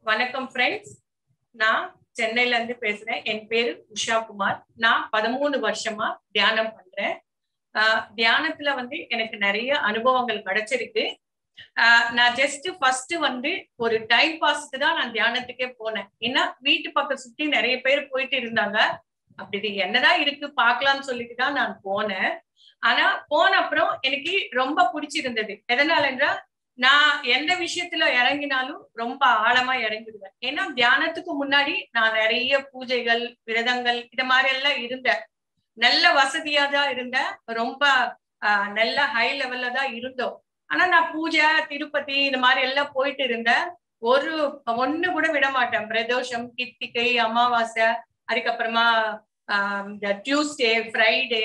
வணக்கம் ஃப்ரெண்ட்ஸ். நான் சென்னையில இருந்து பேசுறேன். என் பேரு உஷா குமார். நான் 13 வருஷமா தியானம் பண்றேன். தியானத்துல எனக்கு நிறைய அனுபவங்கள் கிடைச்சிருக்கு. நான் ஜஸ்ட் ஃபர்ஸ்ட் ஒரு டைம் பாஸ்க்கு தான் நான் தியானத்துக்கே போனேன். ஏன்னா வீட்டு பக்கம் சுத்தி நிறைய பேர் போயிட்டு இருந்தாங்க. அப்படி இது என்னதான் இருக்கு பார்க்கலாம்னு சொல்லிட்டு தான் நான் போனேன். ஆனா போன அப்புறம் எனக்கு ரொம்ப பிடிச்சிருந்தது. எதனால என்றால் நான் எந்த விஷயத்துல இறங்கினாலும் ரொம்ப ஆழமா இறங்கிடுவேன். ஏன்னா தியானத்துக்கு முன்னாடி நான் நிறைய பூஜைகள், விரதங்கள் இத மாதிரி எல்லாம் இருந்தேன். நல்ல வசதியா தான் இருந்தேன். ரொம்ப நல்ல ஹை லெவல்ல தான் இருந்தோம். ஆனா நான் பூஜை, திருப்பதி இந்த மாதிரி எல்லாம் போயிட்டு இருந்தேன். ஒண்ணு கூட விட மாட்டேன். பிரதோஷம், கிருத்திகை, அமாவாசை, அதுக்கப்புறமா இந்த டியூஸ்டே, ஃப்ரைடே,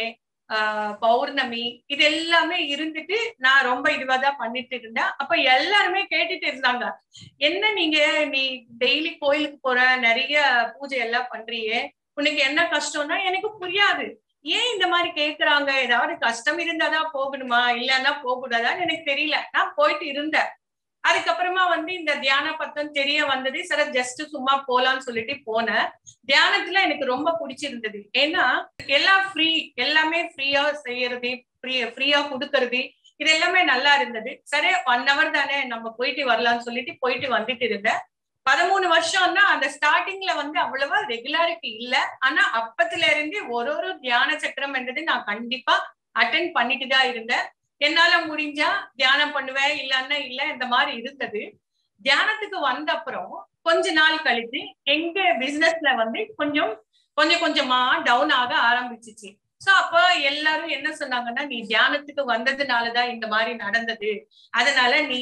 பௌர்ணமி இது எல்லாமே இருந்துட்டு நான் ரொம்ப இதுவாதான் பண்ணிட்டு இருந்தேன். அப்ப எல்லாருமே கேட்டுட்டு இருந்தாங்க, என்ன நீ டெய்லி கோயிலுக்கு போற, நிறைய பூஜை எல்லாம் பண்றியே, உனக்கு என்ன கஷ்டம்னா எனக்கு புரியாது. ஏன் இந்த மாதிரி கேக்குறாங்க? ஏதாவது கஷ்டம் இருந்தாதான் போகணுமா, இல்லன்னா போக கூடாதான்னு எனக்கு தெரியல. நான் போயிட்டு இருந்தேன். அதுக்கப்புறமா இந்த தியான பத்தம் தெரிய வந்தது. சரி, ஜஸ்ட் சும்மா போலான்னு சொல்லிட்டு போனேன். தியானத்துல எனக்கு ரொம்ப பிடிச்சிருந்தது. ஏன்னா எல்லாம் ஃப்ரீ, எல்லாமே ஃப்ரீயா செய்யறது, ஃப்ரீயா கொடுக்கறது, இது எல்லாமே நல்லா இருந்தது. சரி, 1 hour தானே, நம்ம போயிட்டு வரலாம்னு சொல்லிட்டு போயிட்டு வந்துட்டு இருந்தேன். 13 வருஷம்னா அந்த ஸ்டார்டிங்ல அவ்வளவா ரெகுலாரிட்டி இல்ல. ஆனா அப்பத்துல இருந்து ஒரு தியான சக்கரம் என்றது நான் கண்டிப்பா அட்டென்ட் பண்ணிட்டு தான் இருந்தேன். என்னால முடிஞ்சா தியானம் பண்ணுவேன், இல்லன்னா இல்ல, இந்த மாதிரி இருந்தது. தியானத்துக்கு வந்த அப்புறம் கொஞ்ச நாள் கழித்து எங்க பிசினஸ்ல கொஞ்சம் கொஞ்சம் கொஞ்சமா டவுன் ஆக ஆரம்பிச்சிச்சு. சோ அப்ப எல்லாரும் என்ன சொன்னாங்கன்னா, நீ தியானத்துக்கு வந்ததுனாலதான் இந்த மாதிரி நடந்தது, அதனால நீ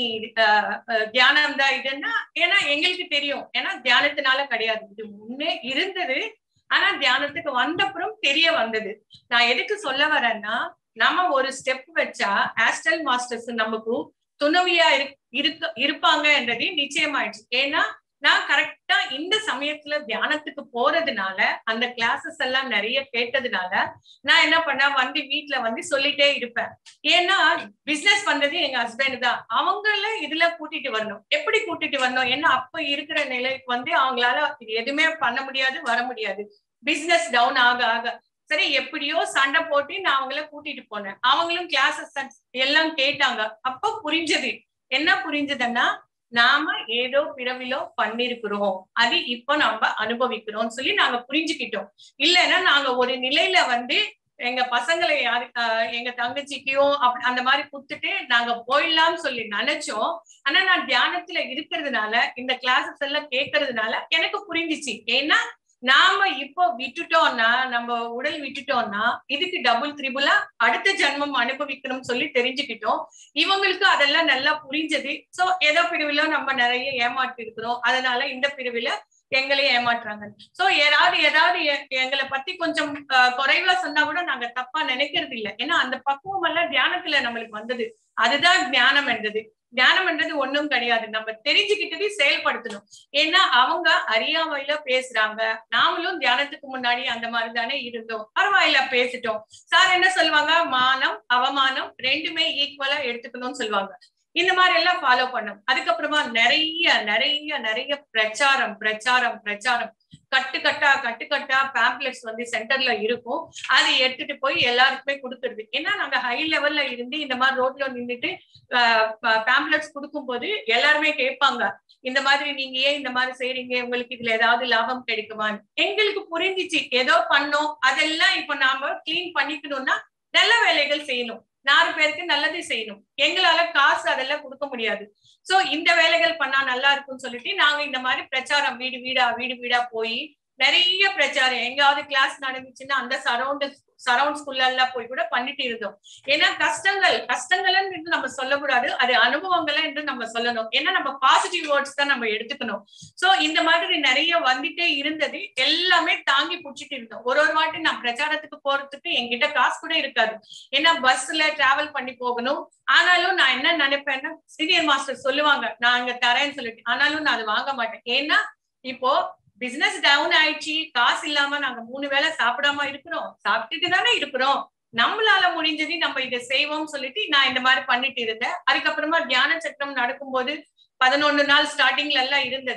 தியானம் தான் இதுன்னா. ஏன்னா எங்களுக்கு தெரியும், ஏன்னா தியானத்தினால கிடையாது, இது முன்னே இருந்தது. ஆனா தியானத்துக்கு வந்தப்புறம் தெரிய வந்தது. நான் எதுக்கு சொல்ல வரேன்னா, நம்ம ஒரு ஸ்டெப் வச்சா ஆஸ்ட்ரல் மாஸ்டர்ஸ் நமக்கு துணைவியா இருப்பாங்கன்றது நிச்சயமாயிடுச்சு. ஏன்னா நான் கரெக்டா இந்த சமயத்துல தியானத்துக்கு போறதுனால, அந்த கிளாஸஸ் எல்லாம் நிறைய கேட்டதுனால நான் என்ன பண்ண வீட்டுல சொல்லிட்டே இருப்பேன். ஏன்னா பிசினஸ் பண்றது எங்க ஹஸ்பண்ட் தான். அவங்கள இதுல கூட்டிட்டு வரணும். எப்படி கூட்டிட்டு வரணும்? ஏன்னா அப்ப இருக்கிற நிலைக்கு அவங்களால இது எதுவுமே பண்ண முடியாது, வர முடியாது. பிசினஸ் டவுன் ஆக ஆக சரி, எப்படியோ சண்டை போட்டு நான் அவங்கள கூட்டிட்டு போனேன். அவங்களும் கிளாஸஸ் எல்லாம் கேட்டாங்க. அப்ப புரிஞ்சது. என்ன புரிஞ்சதுன்னா, நாம ஏதோ பிறவிலோ பண்ணிருக்கிறோம், அது இப்ப நாம அனுபவிக்கிறோம் சொல்லி நாங்க புரிஞ்சுக்கிட்டோம். இல்லைன்னா நாங்க ஒரு நிலையில எங்க பசங்களை எங்க தங்கச்சிக்கும் அந்த மாதிரி குடுத்துட்டு நாங்க போயிடலாம்னு சொல்லி நினைச்சோம். ஆனா நான் தியானத்துல இருக்கிறதுனால, இந்த கிளாஸஸ் எல்லாம் கேட்கறதுனால எனக்கு புரிஞ்சிச்சு. ஏன்னா நாம இப்போ விட்டுட்டோம்னா, நம்ம உடல் விட்டுட்டோம்னா இதுக்கு டபுள் த்ரிபுளா அடுத்த ஜென்மம் அனுபவிக்கணும்னு சொல்லி தெரிஞ்சுக்கிட்டோம். இவங்களுக்கு அதெல்லாம் நல்லா புரிஞ்சது. சோ ஏதோ பிரிவுல நம்ம நிறைய ஏமாற்றி இருக்கிறோம், அதனால இந்த பிரிவுல எங்களையும் ஏமாற்றுறாங்க. சோ ஏதாவது எங்களை பத்தி கொஞ்சம் குறைவா சொன்னா கூட நாங்க தப்பா நினைக்கிறது இல்லை. ஏன்னா அந்த பக்குவம் எல்லாம் தியானத்துல நம்மளுக்கு வந்தது. அதுதான் தியானம் என்றது. தியானம் என்றது ஒண்ணும் கிடையாது, நம்ம தெரிஞ்சுக்கிட்டது செயல்படுத்தணும். ஏன்னா அவங்க அறியாமையில பேசுறாங்க. நாமளும் தியானத்துக்கு முன்னாடி அந்த மாதிரி தானே இருந்தோம். பரவாயில்ல, பேசிட்டோம். சார் என்ன சொல்லுவாங்க, மானம் அவமானம் ரெண்டுமே ஈக்குவலா எடுத்துக்கணும்னு சொல்லுவாங்க. இந்த மாதிரி எல்லாம் ஃபாலோ பண்ணும். அதுக்கப்புறமா நிறைய நிறைய நிறைய பிரச்சாரம் பிரச்சாரம் பிரச்சாரம், கட்டுக்கட்டா பேம்ப்ளெட்ஸ் சென்டர்ல இருக்கும். அதை எடுத்துட்டு போய் எல்லாருக்குமே கொடுக்கறது. ஏன்னா நாங்க ஹை லெவல்ல இருந்து இந்த மாதிரி ரோட்ல நின்றுட்டு பேம்ப்ளெட்ஸ் கொடுக்கும் போது எல்லாருமே கேட்பாங்க, இந்த மாதிரி நீங்க ஏன் இந்த மாதிரி செய்றீங்க, உங்களுக்கு இதுல ஏதாவது லாபம் கிடைக்குமான்னு. எங்களுக்கு புரிஞ்சிச்சு, ஏதோ பண்ணோம், அதெல்லாம் இப்ப நாம கிளீன் பண்ணிக்கணும்னா நல்ல வேலைகள் செய்யணும், 4 பேருக்கு நல்லது செய்யணும். எங்களால காசு அதெல்லாம் கொடுக்க முடியாது. சோ இந்த வேலைகள் பண்ணா நல்லா இருக்கும்னு சொல்லிட்டு நாங்க இந்த மாதிரி பிரச்சாரம் வீடு வீடா போய் நிறைய பிரச்சாரம், எங்காவது கிளாஸ் நடந்துச்சுன்னா அந்த சரௌண்ட் ஸ்கூல்ல எல்லாம் போய் கூட பண்ணிட்டு இருந்தோம். ஏன்னா கஷ்டங்கள் என்று நம்ம சொல்லக்கூடாது, அது அனுபவங்கள் என்று நம்ம சொல்லணும். ஏன்னா நம்ம பாசிட்டிவ் வேர்ட்ஸ் தான் நம்ம எடுத்துக்கணும். சோ இந்த மாதிரி நிறைய வந்துட்டே இருந்தது. எல்லாமே தாங்கி பிடிச்சிட்டு இருந்தோம். ஒரு வாட்டி நான் பிரச்சாரத்துக்கு போறதுக்கு என்கிட்ட காசு கூட இருக்காது. ஏன்னா பஸ்ல டிராவல் பண்ணி போகணும். ஆனாலும் நான் என்ன நினைப்பேன்னா, சீனியர் மாஸ்டர் சொல்லுவாங்க நான் அங்க தரேன்னு சொல்லிட்டு, ஆனாலும் நான் அது வாங்க மாட்டேன். ஏன்னா இப்போ பிசினஸ் டவுன் ஆயிடுச்சு, காசு இல்லாம நாங்க 3 வேளை சாப்பிடாம இருக்கிறோம், சாப்பிட்டுட்டு தானே இருக்கிறோம், நம்மளால முடிஞ்சது நம்ம இதை செய்வோம் சொல்லிட்டு நான் இந்த மாதிரி பண்ணிட்டு இருந்தேன். அதுக்கப்புறமா தியான சக்கரம் நடக்கும்போது 11 நாள் ஸ்டார்டிங்ல எல்லாம் இருந்தது.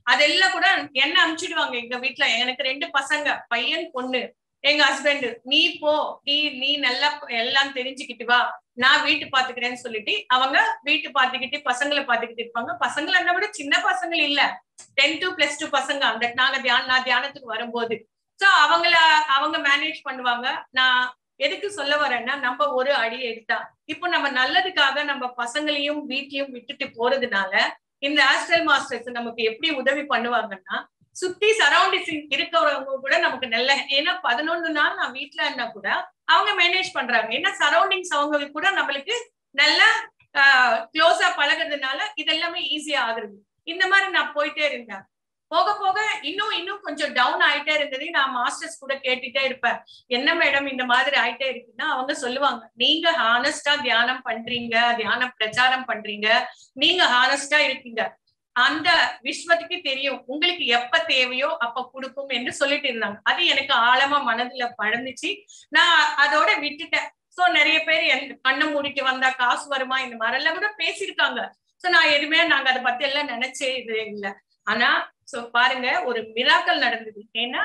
அதெல்லாம் கூட என்ன அனுப்பிச்சிடுவாங்க. எங்க வீட்டுல எனக்கு 2 பசங்க, பையன் பொண்ணு. எங்க ஹஸ்பண்ட், நீ போ, நீ நல்லா எல்லாம் தெரிஞ்சுக்கிட்டு வா, நான் வீட்டு பாத்துக்கிறேன்னு சொல்லிட்டு அவங்க வீட்டு பாத்துக்கிட்டு பசங்களை பாத்துக்கிட்டு இருப்பாங்க. பசங்களை என்ன விட சின்ன பசங்க இல்ல, 10 to +2 பசங்க. அந்த நான் தியானத்துக்கு வரும்போது சோ அவங்க மேனேஜ் பண்ணுவாங்க. நான் எதுக்கு சொல்ல வரேன்னா, நம்ம ஒரு அடி எடுத்தா இப்போ நம்ம நல்லதுக்காக நம்ம பசங்களையும் வீட்டையும் விட்டுட்டு போறதுனால இந்த ஆஸ்ட்ரல் மாஸ்டர்ஸ் நமக்கு எப்படி உதவி பண்ணுவாங்கன்னா, சுத்தி சரௌண்டிங்ஸ் இருக்கிறவங்க கூட நமக்கு நல்ல, ஏன்னா 11 நாள் நான் வீட்டுல இருந்தா கூட அவங்க மேனேஜ் பண்றாங்க. ஏன்னா சரௌண்டிங்ஸ் அவங்க கூட நம்மளுக்கு நல்லா க்ளோஸா பழகுறதுனால இதெல்லாமே ஈஸியா ஆகுறது. இந்த மாதிரி நான் போயிட்டே இருந்தேன். போக போக இன்னும் கொஞ்சம் டவுன் ஆயிட்டே இருந்தது. நான் மாஸ்டர்ஸ் கூட கேட்டுட்டே இருப்பேன், என்ன மேடம் இந்த மாதிரி ஆயிட்டே இருக்குன்னா அவங்க சொல்லுவாங்க, நீங்க ஹானஸ்டா தியானம் பண்றீங்க, தியானம் பிரச்சாரம் பண்றீங்க, நீங்க ஹானஸ்டா இருக்கீங்க, அந்த விஸ்வத்துக்கு தெரியும் உங்களுக்கு எப்ப தேவையோ அப்ப கொடுக்கும் என்று சொல்லிட்டு இருந்தாங்க. அது எனக்கு ஆழமா மனதுல பழந்துச்சு. நான் அதோட விட்டுட்டேன். சோ நிறைய பேர் கண்ணை மூடிட்டு வந்தா காசு வருமா இந்த மாதிரி எல்லாம் கூட பேசியிருக்காங்க. சோ நான் எதுவுமே நாங்க அதை பத்தி எல்லாம் நினைச்சே இது இல்லை. ஆனா சோ பாருங்க, ஒரு மிராக்கல் நடந்தது. ஏன்னா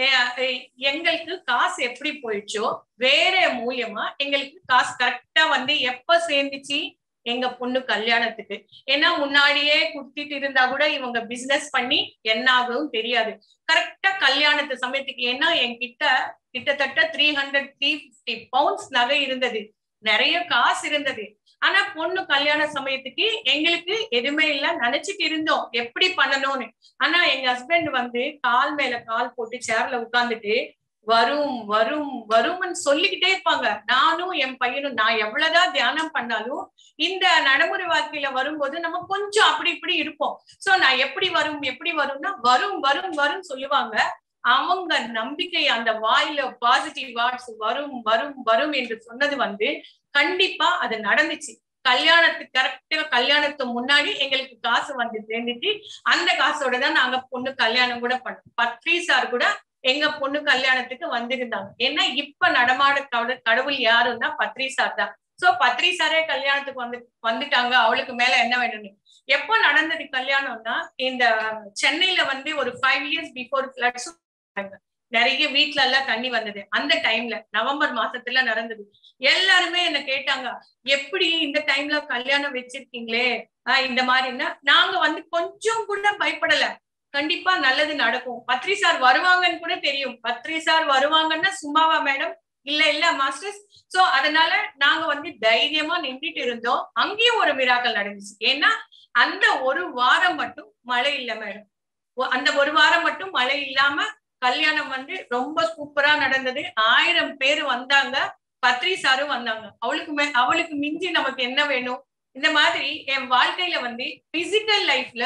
எங்களுக்கு காசு எப்படி போயிடுச்சோ வேற மூலியமா எங்களுக்கு காசு கரெக்டா வந்து எப்ப சேர்ந்துச்சு, எங்க பொண்ணு கல்யாணத்துக்கு. ஏன்னா முன்னாடியே குடுத்திட்டு இருந்தா கூட இவங்க பிசினஸ் பண்ணி என்ன ஆகும் தெரியாது. கரெக்டா கல்யாணத்து சமயத்துக்கு, ஏன்னா என்கிட்ட கிட்டத்தட்ட 300-350 பவுண்ட்ஸ் நகை இருந்தது, நிறைய காசு இருந்தது. ஆனா பொண்ணு கல்யாண சமயத்துக்கு எங்களுக்கு எதுவுமே இல்ல, நினைச்சிட்டு இருந்தோம் எப்படி பண்ணணும்னு. ஆனா எங்க ஹஸ்பண்ட் வந்து கால் மேல கால் போட்டு சேர்ல உட்கார்ந்துட்டு வரும் வரும் வரும்னு சொல்லிக்கிட்டே இருப்பாங்க. நானும் என் பையனும் நான் எவ்வளவுதான் தியானம் பண்ணாலும் இந்த நடைமுறை வாழ்க்கையில வரும்போது நம்ம கொஞ்சம் அப்படி இப்படி இருப்போம். சோ நான் எப்படி வரும்னா வரும் வரும் வரும் சொல்லுவாங்க. அவங்க நம்பிக்கை, அந்த வாயில பாசிட்டிவ் வார்ட்ஸ் வரும் வரும் வரும் என்று சொன்னது வந்து கண்டிப்பா அது நடந்துச்சு. கல்யாணத்துக்கு கரெக்டா கல்யாணத்துக்கு முன்னாடி எங்களுக்கு காசு வந்து சேர்ந்துச்சு. அந்த காசோட தான் நாங்க பொண்ணு கல்யாணம் கூட பண்ணோம். பத்ரி சார் கூட எங்க பொண்ணு கல்யாணத்துக்கு வந்திருந்தாங்க. ஏன்னா இப்ப நடமாட கடவுள் யாருன்னா பத்ரி சார் தான். சோ பத்ரி சாரே கல்யாணத்துக்கு வந்துட்டாங்க, அவளுக்கு மேல என்ன வேணும்னு. எப்போ நடந்தது கல்யாணம்னா, இந்த சென்னையில வந்து ஒரு 5 years பிஃபோர் ஃபிளட்ஸ் நிறைய வீட்டுல எல்லாம் தண்ணி வந்தது. அந்த டைம்ல நவம்பர் மாசத்துல நடந்தது. எல்லாருமே என்ன கேட்டாங்க, எப்படி இந்த டைம்ல கல்யாணம் வச்சிருக்கீங்களே இந்த மாதிரின்னா. நாங்க வந்து கொஞ்சம் கூட பயப்படல, கண்டிப்பா நல்லது நடக்கும், பத்ரி சார் வருவாங்கன்னு கூட தெரியும். பத்ரி சார் வருவாங்கன்னா சும்மாவா மேடம், இல்ல மாஸ்டர்ஸ். சோ அதனால நாங்க வந்து தைரியமா நின்றுட்டு இருந்தோம். அங்கேயும் ஒரு மிராக்கல் நடந்துச்சு. ஏன்னா அந்த ஒரு வாரம் மட்டும் மழை இல்ல மேடம். அந்த ஒரு வாரம் மட்டும் மழை இல்லாம கல்யாணம் வந்து ரொம்ப சூப்பரா நடந்தது. 1000 பேர் வந்தாங்க, பத்ரி சாரும் வந்தாங்க. அவளுக்கு மிஞ்சி நமக்கு என்ன வேணும். இந்த மாதிரி என் வாழ்க்கையில வந்து பிசிக்கல் லைஃப்ல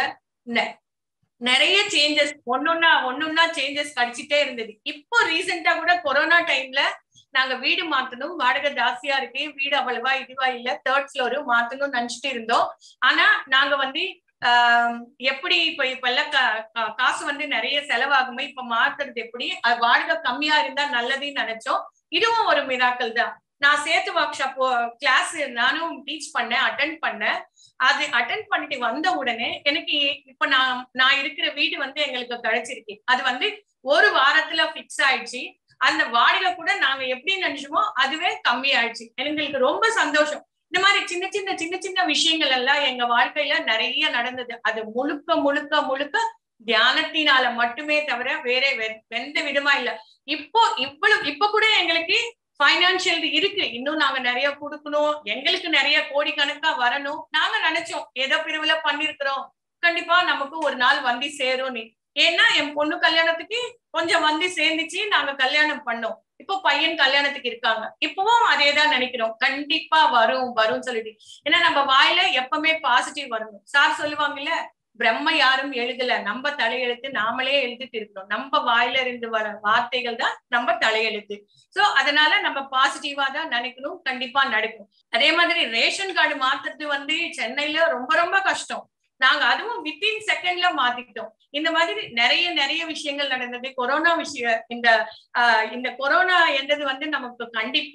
நிறைய சேஞ்சஸ், ஒன்னொன்னா சேஞ்சஸ் கிடைச்சிட்டே இருந்தது. இப்போ ரீசெண்டா கூட கொரோனா டைம்ல நாங்க வீடு மாத்தணும், வாடகை ஜாஸ்தியா இருக்கு, வீடு அவ்வளவா இதுவா இல்ல, 3rd floor மாத்தணும்னு நினைச்சிட்டு இருந்தோம். ஆனா நாங்க வந்து எப்படி இப்ப எல்லாம் காசு வந்து நிறைய செலவாகுமே, இப்ப மாத்துறது எப்படி, வாடகை கம்மியா இருந்தா நல்லதுன்னு நினைச்சோம். இதுவும் ஒரு மிராக்கல் தான். நான் சேத்து ஒர்க் ஷாப் கிளாஸ் நானும் டீச் பண்ணேன், அட்டென்ட் பண்ணேன். அது அட்டென்ட் பண்ணிட்டு வந்த உடனே எனக்கு இப்ப நான் இருக்கிற வீடு வந்து எங்களுக்கு கிடைச்சிருக்கு. அது வந்து ஒரு வாரத்துல பிக்ஸ் ஆயிடுச்சு. அந்த வாடகை கூட நாங்க எப்படி நினைச்சோமோ அதுவே கம்மி ஆயிடுச்சு. எங்களுக்கு ரொம்ப சந்தோஷம். இந்த மாதிரி சின்ன சின்ன விஷயங்கள் எல்லாம் எங்க வாழ்க்கையில நிறைய நடந்தது. அது முழுக்க முழுக்க முழுக்க தியானத்தினால மட்டுமே தவிர வேற எந்த விதமா இல்ல. இப்ப கூட எங்களுக்கு பைனான்சியல் இருக்கு, இன்னும் நாங்க நிறைய கொடுக்கணும், எங்களுக்கு நிறைய கோடிக்கணக்கா வரணும். நாங்க நினைச்சோம் ஏதோ பிரிவுல பண்ணிருக்கிறோம், கண்டிப்பா நமக்கு ஒரு நாள் வந்து சேரும்னு. ஏன்னா என் பொண்ணு கல்யாணத்துக்கு கொஞ்சம் வந்து சேர்ந்துச்சு, நாங்க கல்யாணம் பண்ணோம். இப்போ பையன் கல்யாணத்துக்கு இருக்காங்க, இப்பவும் அதேதான் நினைக்கிறோம், கண்டிப்பா வரும் சொல்லிட்டு. ஏன்னா நம்ம வாயில எப்பவுமே பாசிட்டிவ் வரணும். சார் சொல்லுவாங்கல்ல, பிரம்ம யாரும் எழுதல, நம்ம தலையெழுத்து நாமளே எழுதிட்டு இருக்கிறோம். நம்ம வாயில இருந்து வர வார்த்தைகள் தான் நம்ம தலையெழுத்து. சோ அதனால நம்ம பாசிட்டிவா தான் நினைக்கணும், கண்டிப்பா நடக்கும். அதே மாதிரி ரேஷன் கார்டு மாத்துறது வந்து சென்னையில ரொம்ப ரொம்ப கஷ்டம். நாங்க அதுவும் வித்தின் செகண்ட்ல மாத்திக்கிட்டோம். இந்த மாதிரி நிறைய விஷயங்கள் நடந்தது. கொரோனா விஷயம், இந்த கொரோனா என்றது வந்து நமக்கு கண்டிப்பா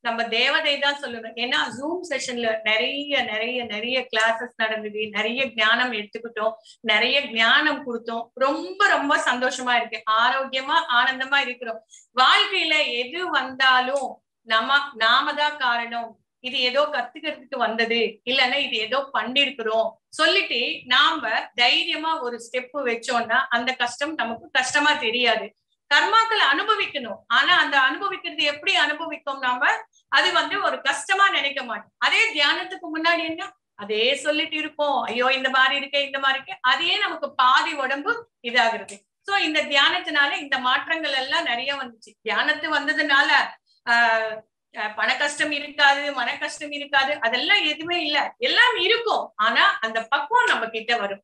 நம்ம தேவதை தான் சொல்லணும். ஏன்னா ஜூம் செஷன்ல நிறைய நிறைய நிறைய கிளாஸஸ் நடந்தது, நிறைய ஞானம் எடுத்துக்கிட்டோம், நிறைய ஞானம் கொடுத்தோம். ரொம்ப ரொம்ப சந்தோஷமா இருக்கு, ஆரோக்கியமா ஆனந்தமா இருக்கிறோம். வாழ்க்கையில எது வந்தாலும் நாம தான் காரணம், இது ஏதோ கத்துக்கிறதுக்கு வந்தது, இல்லைன்னா இது ஏதோ பண்ணிருக்கிறோம் சொல்லிட்டு நாம தைரியமா ஒரு ஸ்டெப் வச்சோம்னா அந்த கஷ்டம் நமக்கு கஷ்டமா தெரியாது. கர்மாக்களை அனுபவிக்கணும், ஆனா அந்த அனுபவிக்கிறது எப்படி அனுபவிக்கும் நாம, அது ஒரு கஷ்டமா நினைக்க மாட்டோம். அதே தியானத்துக்கு முன்னாடி என்ன அதே சொல்லிட்டு இருப்போம், ஐயோ இந்த மாதிரி இருக்கே இந்த மாதிரி இருக்கே, அதே நமக்கு பாதி உடம்பு இதாகிறது. சோ இந்த தியானத்தினால இந்த மாற்றங்கள் எல்லாம் நிறைய வந்துச்சு. தியானத்து வந்ததுனால பண கஷ்டம் இருக்காது, மன கஷ்டம் இருக்காது, அதெல்லாம் எதுவுமே இல்ல, எல்லாம் இருக்கும். ஆனா அந்த பக்குவம் நம்ம கிட்ட வரும்.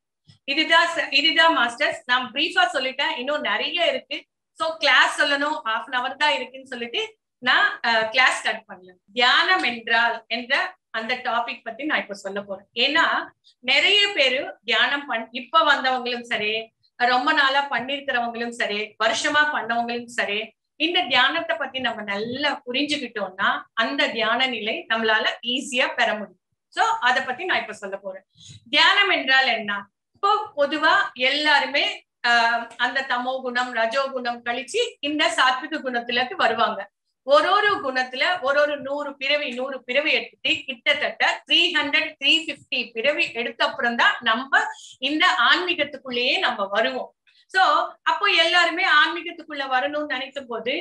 இதுதான் மாஸ்டர்ஸ். நான் பிரீஃபா சொல்லிட்டேன், இன்னும் நிறைய இருக்கு. சோ கிளாஸ் சொல்லணும், 1/2 hour தான் இருக்குன்னு சொல்லிட்டு நான் கிளாஸ் ஸ்டார்ட் பண்ணல. தியானம் என்றால் என்ற அந்த டாபிக் பத்தி நான் இப்ப சொல்ல போறேன். ஏன்னா நிறைய பேரு தியானம் இப்ப வந்தவங்களும் சரி, ரொம்ப நாளா பண்ணிருக்கிறவங்களும் சரி, வருஷமா பண்ணவங்களும் சரி, இந்த தியானத்தை பத்தி நம்ம நல்லா புரிஞ்சுக்கிட்டோம்னா அந்த தியான நிலை நம்மளால ஈஸியா பெற முடியும். சோ அத பத்தி நான் இப்ப சொல்ல போறேன். தியானம் என்றால் என்ன? இப்போ பொதுவா எல்லாருமே அந்த தமோ குணம் ரஜோ குணம் கழிச்சு இந்த சாத்விக குணத்துலக்கு வருவாங்க. ஒரு குணத்துல ஒரு 100 பிறவி எடுத்துட்டு கிட்டத்தட்ட 300-350 பிறவி எடுத்த அப்புறம் தான் நம்ம இந்த ஆன்மீகத்துக்குள்ளேயே நம்ம வருவோம். சோ அப்போ எல்லாருமே ஆன்மீகத்துக்குள்ள வரணும்னு நினைக்கும் போது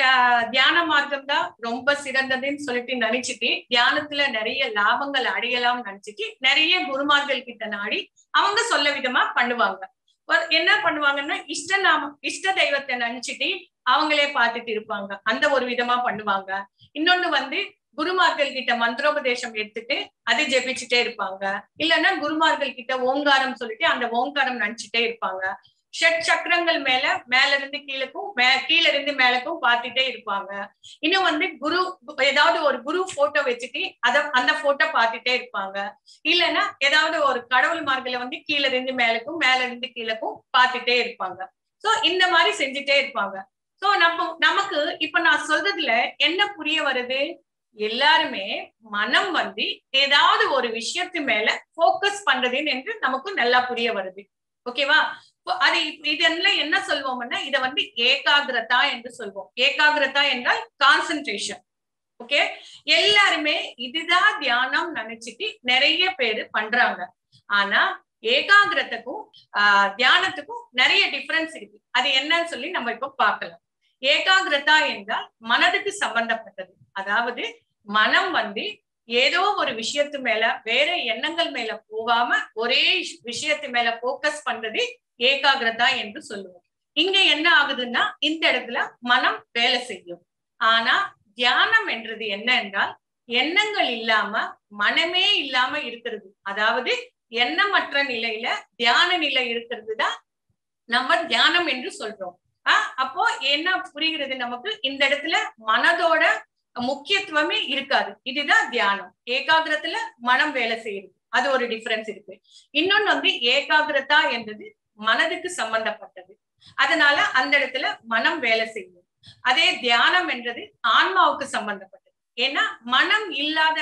தியான மார்க்கம் தான் ரொம்ப சிறந்ததுன்னு சொல்லிட்டு நினைச்சிட்டு தியானத்துல நிறைய லாபங்கள் அடையலாம்னு நினைச்சிட்டு நிறைய குருமார்கள் கிட்ட நாடி அவங்க சொல்ல விதமா பண்ணுவாங்க. என்ன பண்ணுவாங்கன்னா இஷ்ட தெய்வத்தை நினைச்சிட்டு அவங்களே பார்த்துட்டு இருப்பாங்க, அந்த ஒரு விதமா பண்ணுவாங்க. இன்னொன்னு குருமார்கள் கிட்ட மந்திரோபதேசம் எடுத்துட்டு அதை ஜெபிச்சுட்டே இருப்பாங்க. இல்லைன்னா குருமார்கள் கிட்ட ஓங்காரம் சொல்லிட்டு அந்த ஓங்காரம் நினைச்சுட்டே இருப்பாங்க. ஷட் சக்கரங்கள் மேல இருந்து கீழக்கும் கீழ இருந்து மேலக்கும் பார்த்துட்டே இருப்பாங்க. இன்னும் குரு ஏதாவது ஒரு குரு போட்டோ வச்சுட்டு அந்த போட்டோ பார்த்துட்டே இருப்பாங்க. இல்லைன்னா ஏதாவது ஒரு கடவுள்மார்களை கீழ இருந்து மேலக்கும் மேல இருந்து கீழக்கும் பார்த்துட்டே இருப்பாங்க. சோ இந்த மாதிரி செஞ்சுட்டே இருப்பாங்க. சோ நமக்கு இப்ப நான் சொல்றதுல என்ன புரிய வருது? எல்லாருமே மனம் ஏதாவது ஒரு விஷயத்து மேல போக்கஸ் பண்றதுன்னு என்று நமக்கு நல்லா புரிய வருது. ஓகேவா? அது இதெல்லாம் என்ன சொல்வோம்னா இத ஏகாகிரதா என்று சொல்வோம். ஏகாகிரதா என்றால் கான்சென்ட்ரேஷன். ஓகே, எல்லாருமே இதுதான் தியானம் நினைச்சிட்டு நிறைய பேரு பண்றாங்க. ஆனா ஏகாகிரத்துக்கும் தியானத்துக்கும் நிறைய டிஃபரன்ஸ் இருக்கு. அது என்னன்னு சொல்லி நம்ம இப்ப பார்க்கலாம். ஏகாகிரதா என்றால் மனதுக்கு சம்பந்தப்பட்டது. அதாவது மனம் ஏதோ ஒரு விஷயத்து மேல வேற எண்ணங்கள் மேல போகாம ஒரே விஷயத்து மேல போக்கஸ் பண்றது ஏகாகிரதா என்று சொல்லுவோம். இங்க என்ன ஆகுதுன்னா இந்த இடத்துல மனம் வேலை செய்யும். ஆனா தியானம் என்றது என்ன என்றால் எண்ணங்கள் இல்லாம மனமே இல்லாம இருக்கிறது. அதாவது எண்ணமற்ற நிலையில தியான நிலை இருக்கிறது தான் நம்ம தியானம் என்று சொல்றோம். அப்போ என்ன புரிகிறது நமக்கு? இந்த இடத்துல மனதோட முக்கியத்துவமே இருக்காது. இதுதான் தியானம். ஏகாகிரத்துல மனம் வேலை செய்யுது, அது ஒரு டிஃபரன்ஸ் இருக்கு. இன்னொன்னு ஏகாகிரதா என்றது மனதுக்கு சம்பந்தப்பட்டது, அதனால அந்த இடத்துல மனம் வேலை செய்யும். அதே தியானம் என்றது ஆன்மாவுக்கு சம்பந்தப்பட்டது. ஏன்னா மனம் இல்லாத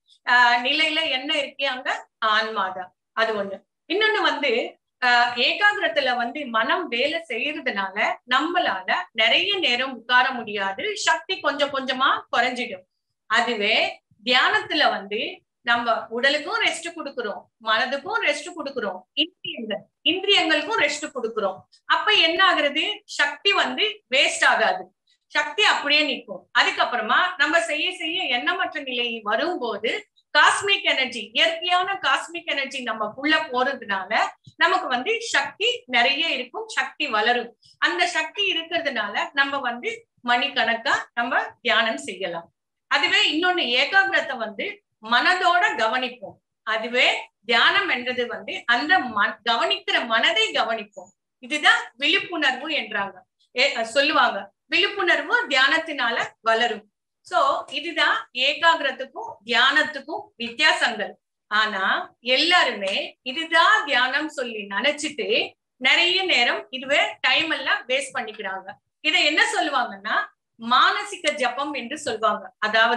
நிலையில என்ன இருக்கு? அங்க ஆன்மாதான். அது ஒண்ணு. இன்னொன்னு ஏகாகிரத்துல மனம் வேலை செய்யறதுனால நம்மளால நிறைய நேரம் உட்கார முடியாது, சக்தி கொஞ்சம் கொஞ்சமா குறைஞ்சிடும். அதுவே தியானத்துல நம்ம உடலுக்கும் ரெஸ்ட் கொடுக்கிறோம், மனதுக்கும் ரெஸ்ட் கொடுக்கிறோம், இந்திரியங்களுக்கும் ரெஸ்ட் கொடுக்கிறோம். அப்ப என்ன ஆகுறது? சக்தி வேஸ்ட் ஆகாது, சக்தி அப்படியே நிற்கும். அதுக்கப்புறமா நம்ம செய்ய செய்ய எண்ணமற்ற நிலை வரும்போது காஸ்மிக் எனர்ஜி, இயற்கையான காஸ்மிக் எனர்ஜி நமக்குள்ள போறதுனால நமக்கு சக்தி நிறைய இருக்கும், சக்தி வளரும். அந்த சக்தி இருக்கிறதுனால நம்ம மணிக்கணக்கா நம்ம தியானம் செய்யலாம். அதுவே இன்னொன்னு ஏகாகிரத்தை மனதோட கவனிப்போம். அதுவே தியானம் என்றது அந்த கவனிக்கிற மனதை கவனிப்போம். இதுதான் விழிப்புணர்வு என்றாங்க, சொல்லுவாங்க. விழிப்புணர்வு தியானத்தினால வளரும். சோ இதுதான் ஏகாகிரத்துக்கும் தியானத்துக்கும் வித்தியாசங்கள். ஆனா எல்லாருமே இதுதான் தியானம் சொல்லி நினைச்சிட்டு நிறைய நேரம் இதுவே டைம் எல்லாம் வேஸ்ட் பண்ணிக்கிறாங்க. இதை என்ன சொல்லுவாங்கன்னா மானசிக ஜபம் என்று சொல்லுவாங்க. அதாவது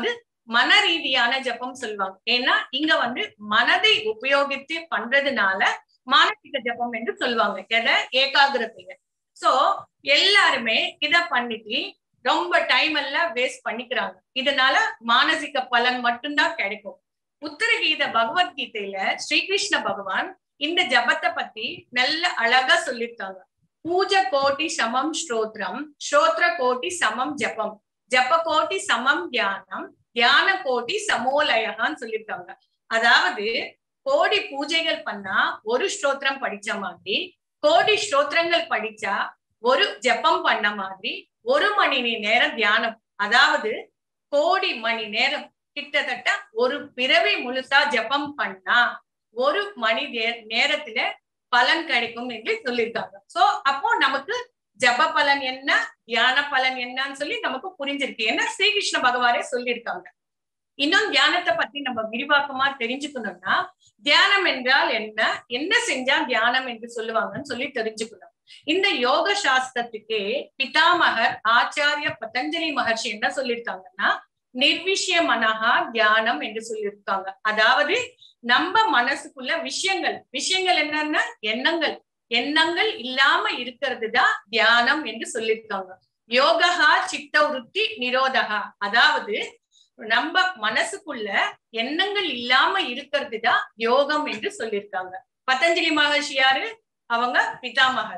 மன ரீதியான ஜபம் சொல்லுவாங்க. ஏன்னா இங்க வந்து மனதை உபயோகித்து பண்றதுனால மானசீக ஜபம் என்று சொல்லுவாங்க. எதை? ஏகாகிரதைய. சோ எல்லாருமே இத பண்ணிட்டு ரொம்ப டைம் எல்லாம் வேஸ்ட் பண்ணிக்கிறாங்க. இதனால மானசிக பலன் மட்டும்தான் கிடைக்கும். உத்தரகீத பகவத்கீதையில ஸ்ரீகிருஷ்ண பகவான் இந்த ஜபத்தை பத்தி நல்ல அழகா சொல்லியிருக்காங்க. பூஜ கோட்டி சமம் ஸ்ரோத்ரம், ஸ்ரோத்ர கோட்டி சமம் ஜபம், ஜப கோட்டி சமம் தியானம், தியான கோட்டி சமோலயகான்னு சொல்லியிருக்காங்க. அதாவது கோடி பூஜைகள் பண்ணா ஒரு ஸ்தோத்திரம் படிச்ச மாதிரி, கோடி ஸ்தோத்திரங்கள் படிச்சா ஒரு ஜபம் பண்ண மாதிரி, 1 மணி நேரம் தியானம், அதாவது கோடி மணி நேரம், கிட்டத்தட்ட ஒரு பிறவி முழுசா ஜபம் பண்ணா 1 மணி நேரத்துல பலன் கிடைக்கும் என்று சொல்லியிருக்காங்க. சோ அப்போ நமக்கு ஜப பலன் என்ன, தியான பலன் என்னன்னு சொல்லி நமக்கு புரிஞ்சிருக்கு. ஏன்னா ஸ்ரீகிருஷ்ண பகவானே சொல்லியிருக்காங்க. இன்னும் தியானத்தை பத்தி நம்ம விரிவாக்கமா தெரிஞ்சுக்கணும்னா, தியானம் என்றால் என்ன, என்ன செஞ்சா தியானம் என்று சொல்லுவாங்கன்னு சொல்லி தெரிஞ்சுக்கணும். இந்த யோக சாஸ்திரத்துக்கே பிதாமகர் ஆச்சாரிய பதஞ்சலி மகர்ஷி என்ன சொல்லியிருக்காங்கன்னா, நிர்விஷய மனஹா தியானம் என்று சொல்லியிருக்காங்க. அதாவது நம்ம மனசுக்குள்ள விஷயங்கள் என்னன்னா எண்ணங்கள், எண்ணங்கள் இல்லாம இருக்கிறது தான் தியானம் என்று சொல்லியிருக்காங்க. யோகா சித்த விருத்தி நிரோதகா, அதாவது நம்ம மனசுக்குள்ள எண்ணங்கள் இல்லாம இருக்கிறது தான் யோகம் என்று சொல்லியிருக்காங்க. பதஞ்சலி மகர்ஷி யாரு? அவங்க பிதாமகர்.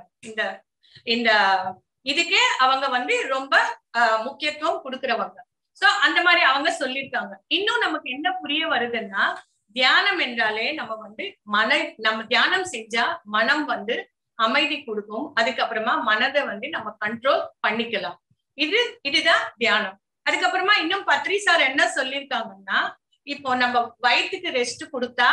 இந்த இதுக்கே அவங்க வந்து ரொம்ப முக்கியத்துவம் கொடுக்கிறவங்க. சோ அந்த மாதிரி அவங்க சொல்லியிருக்காங்க. இன்னும் நமக்கு என்ன புரிய வருதுன்னா, தியானம் என்றாலே நம்ம வந்து நம்ம தியானம் செஞ்சா மனம் வந்து அமைதி கொடுக்கும். அதுக்கப்புறமா மனதை வந்து நம்ம கண்ட்ரோல் பண்ணிக்கலாம். இதுதான் தியானம். அதுக்கப்புறமா இன்னும் பத்ரி சார் என்ன சொல்லியிருக்காங்கன்னா, இப்போ நம்ம வயிற்றுக்கு ரெஸ்ட் கொடுத்தா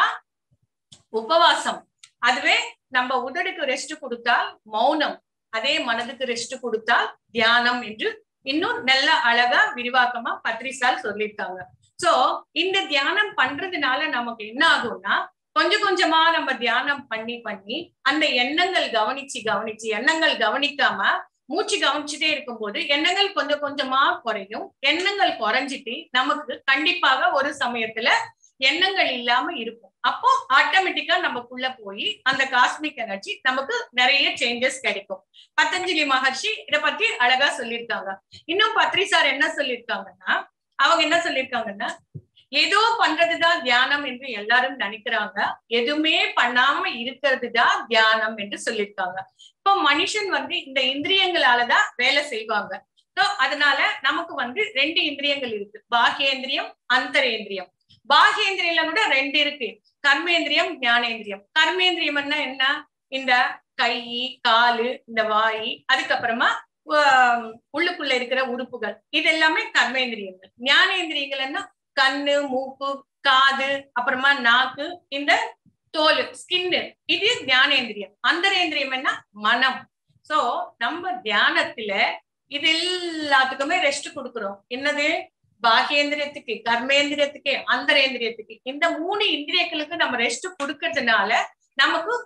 உபவாசம், அதுவே நம்ம உதடுக்கு ரெஸ்ட் கொடுத்தா மௌனம், அதே மனதுக்கு ரெஸ்ட் கொடுத்தா தியானம் என்று இன்னும் நல்ல அழகா விரிவாக்கமா பத்ரி சார் சொல்லியிருக்காங்க. சோ இந்த தியானம் பண்றதுனால நமக்கு என்ன ஆகும்னா, கொஞ்சம் கொஞ்சமா நம்ம தியானம் பண்ணி அந்த எண்ணங்கள் கவனிச்சு எண்ணங்கள் கவனிக்காம மூச்சு கவனிச்சுட்டே இருக்கும்போது எண்ணங்கள் கொஞ்சம் கொஞ்சமா குறையும். எண்ணங்கள் குறைஞ்சிட்டு நமக்கு கண்டிப்பாக ஒரு சமயத்துல எண்ணங்கள் இல்லாம இருக்கும். அப்போ ஆட்டோமேட்டிக்கா நமக்குள்ள போய் அந்த காஸ்மிக் எனர்ஜி நமக்கு நிறைய சேஞ்சஸ் கிடைக்கும். பதஞ்சலி மகர்ஷி இத பத்தி அழகா சொல்லியிருக்காங்க. இன்னும் பத்ரி சார் என்ன சொல்லியிருக்காங்கன்னா, அவங்க என்ன சொல்லியிருக்காங்கன்னா, ஏதோ பண்றதுதான் தியானம் என்று எல்லாரும் நினைக்கிறாங்க, எதுவுமே பண்ணாம இருக்கிறதுதான் தியானம் என்று சொல்லியிருக்காங்க. இப்போ மனுஷன் வந்து இந்த இந்திரியங்களாலதான் வேலை செய்வாங்க. அதனால நமக்கு வந்து 2 இந்திரியங்கள் இருக்கு, பாஹ்யேந்திரியம், அந்தரேந்திரியம். பாஹ்யேந்திரியில கூட 2 இருக்கு, கர்மேந்திரியம், ஞானேந்திரியம். கர்மேந்திரியம் என்ன? இந்த கை, காலு, இந்த வாய், அதுக்கப்புறமா உள்ளுக்குள்ள இருக்கிற உறுப்புகள், இது எல்லாமே கர்மேந்திரியங்கள். ஞானேந்திரியங்கள் என்ன? கண்ணு, மூக்கு, காது, அப்புறமா நாக்கு, இந்த தோல், ஸ்கின்னு, இது ஞானேந்திரியம். அந்தரேந்திரியம் என்ன? மனம். சோ நம்ம தியானத்துல இது எல்லாத்துக்குமே ரெஸ்ட் கொடுக்கிறோம். என்னது? பாஹ்யேந்திரியத்துக்கு, கர்மேந்திரியத்துக்கு, அந்தரேந்திரியத்துக்கு, இந்த 3 இந்திரியங்களுக்கு நம்ம ரெஸ்ட் கொடுக்கறதுனால நமக்கு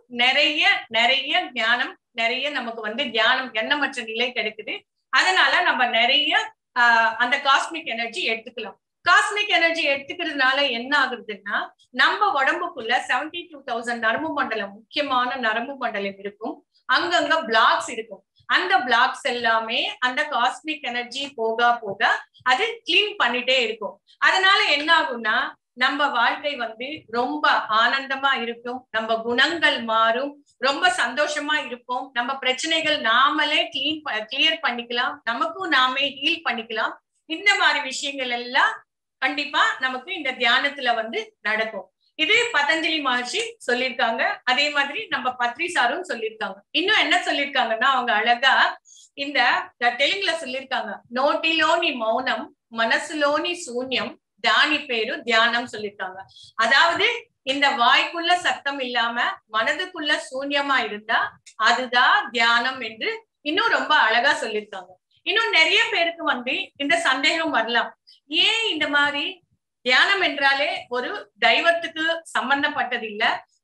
நிறைய ஞானம், நிறைய நமக்கு வந்து தியானம் எண்ணமற்ற நிலை கிடைக்குது. அதனால நம்ம நிறைய அந்த காஸ்மிக் எனர்ஜி எடுத்துக்கலாம். காஸ்மிக் எனர்ஜி எடுத்துக்கிறதுனால என்ன ஆகுதுன்னா, நம்ம உடம்புக்குள்ள 72,000 நரம்பு மண்டலம், முக்கியமான நரம்பு மண்டலம் இருக்கும். அங்கங்க பிளாக்ஸ் இருக்கும். அந்த பிளாக்ஸ் எல்லாமே அந்த காஸ்மிக் எனர்ஜி போக அது கிளீன் பண்ணிட்டே இருக்கும். அதனால என்ன ஆகும்னா, நம்ம வாழ்க்கை வந்து ரொம்ப ஆனந்தமா இருக்கும், நம்ம குணங்கள் மாறும், ரொம்ப சந்தோஷமா இருப்போம், நம்ம பிரச்சனைகள் நாமளே கிளியர் பண்ணிக்கலாம், நமக்கும் நாமே ஹீல் பண்ணிக்கலாம். இந்த மாதிரி விஷயங்கள் எல்லாம் கண்டிப்பா நமக்கு இந்த தியானத்துல வந்து நடக்கும். இது பதஞ்சலி மகர்ஷி சொல்லியிருக்காங்க. அதே மாதிரி நம்ம பத்ரி சாரும் சொல்லியிருக்காங்க. இன்னும் என்ன சொல்லியிருக்காங்கன்னா, அவங்க அழகா இந்த தெலுங்குல சொல்லியிருக்காங்க, நோட்டிலோனி மௌனம், மனசுலோனி சூன்யம், தானி பேரு தியானம் சொல்லியிருக்காங்க. அதாவது இந்த வாய்க்குள்ள சத்தம் இல்லாம மனதுக்குள்ள சூன்யமா இருந்தா அதுதான் தியானம் என்று இன்னும் ரொம்ப அழகா சொல்லியிருக்காங்க. இன்னும் நிறைய பேருக்கு வந்து இந்த சந்தேகம் வரலாம், ஏன் இந்த மாதிரி தியானம் என்றாலே ஒரு தெய்வத்துக்கு சம்பந்தப்பட்டது இல்ல,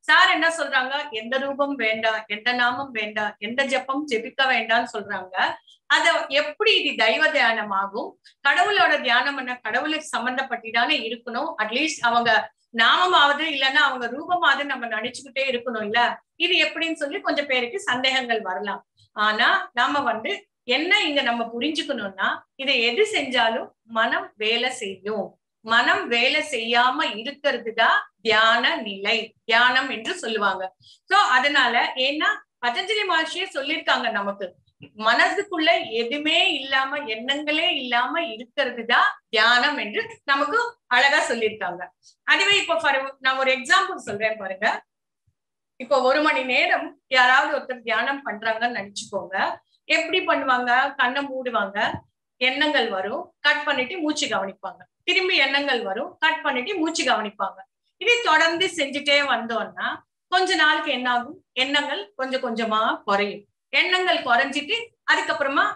சார் என்ன சொல்றாங்க, எந்த ரூபம் வேண்டாம், எந்த நாமம் வேண்டாம், எந்த ஜெபம் ஜெபிக்க வேண்டாம்னு சொல்றாங்க. அத எப்படி இது தெய்வ தியானம் ஆகும்? கடவுளோட தியானம் என்ன, கடவுளுக்கு சம்பந்தப்பட்டுதானே இருக்கணும். அட்லீஸ்ட் அவங்க நாமமாவது இல்லைன்னா அவங்க ரூபமாவது நம்ம நினைச்சுக்கிட்டே இருக்கணும் இல்ல. இது எப்படின்னு சொல்லி கொஞ்சம் பேருக்கு சந்தேகங்கள் வரலாம். ஆனா நாம என்ன இங்க நம்ம புரிஞ்சுக்கணும்னா, இதை எது செஞ்சாலும் மனம் வேலை செய்யும். மனம் வேலை செய்யாம இருக்கிறதுதான் தியான நிலை, தியானம் என்று சொல்லுவாங்க. சோ அதனால ஏன்னா பதஞ்சலி மகர்ஷியே சொல்லியிருக்காங்க நமக்கு, மனதுக்குள்ள எதுவுமே இல்லாம எண்ணங்களே இல்லாம இருக்கிறதுதான் தியானம் என்று நமக்கு அழகா சொல்லியிருக்காங்க. அதுவே இப்ப நான் ஒரு எக்ஸாம்பிள் சொல்றேன் பாருங்க. இப்போ 1 மணி நேரம் யாராவது ஒருத்தர் தியானம் பண்றாங்கன்னு நினைச்சுக்கோங்க. எப்படி பண்ணுவாங்க, கண்ணை மூடுவாங்க, எண்ணங்கள் வரும், கட் பண்ணிட்டு மூச்சு கவனிப்பாங்க, திரும்பி எண்ணங்கள் வரும், கட் பண்ணிட்டு மூச்சு கவனிப்பாங்க. இதை தொடர்ந்து செஞ்சுட்டே வந்தோம்னா கொஞ்ச நாளுக்கு என்ன ஆகும், எண்ணங்கள் கொஞ்சம் கொஞ்சமா குறையும். எண்ணங்கள் குறைஞ்சிட்டு அதுக்கப்புறமா